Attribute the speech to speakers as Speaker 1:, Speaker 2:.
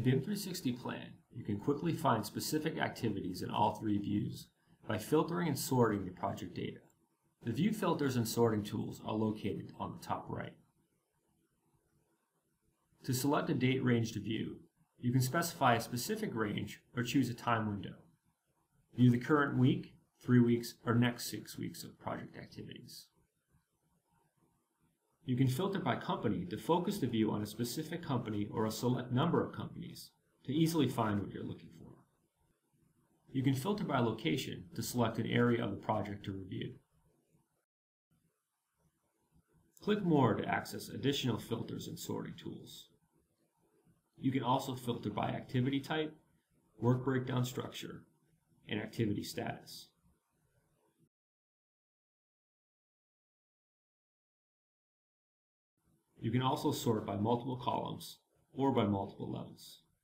Speaker 1: BIM 360 Plan, you can quickly find specific activities in all three views by filtering and sorting the project data. The view filters and sorting tools are located on the top right. To select a date range to view, you can specify a specific range or choose a time window. View the current week, 3 weeks, or next 6 weeks of project activities. You can filter by company to focus the view on a specific company or a select number of companies to easily find what you're looking for. You can filter by location to select an area of the project to review. Click More to access additional filters and sorting tools. You can also filter by activity type, work breakdown structure, and activity status. You can also sort by multiple columns or by multiple levels.